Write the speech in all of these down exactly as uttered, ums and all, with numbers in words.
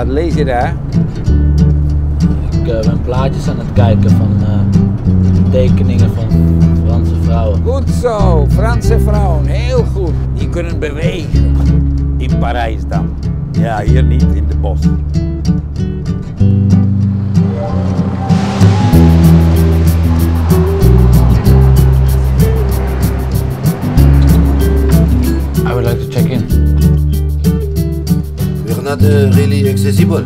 Wat lees je daar? Ik uh, ben plaatjes aan het kijken van uh, tekeningen van Franse vrouwen. Goed zo, Franse vrouwen, heel goed. Die kunnen bewegen. In Parijs dan. Ja, hier niet, in de bos. I would like to check in. We're not uh, really accessible.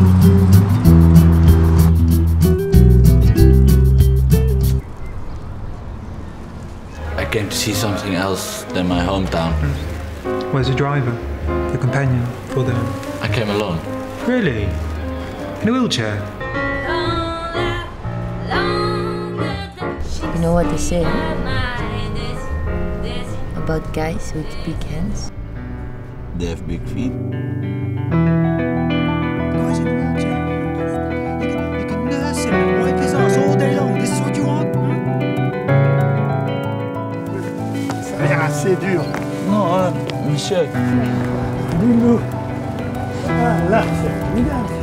I came to see something else than my hometown. Where's the driver? The companion for the... I came alone. Really? In a wheelchair? You know what they say about guys with big hands? They have big feet. Guys in a wheelchair. You can, you can nurse him and wipe his ass all day long. This is what you want? Ça a l'air assez dur. Non, hein, monsieur. Dis-nous. Ah, là, c'est formidable.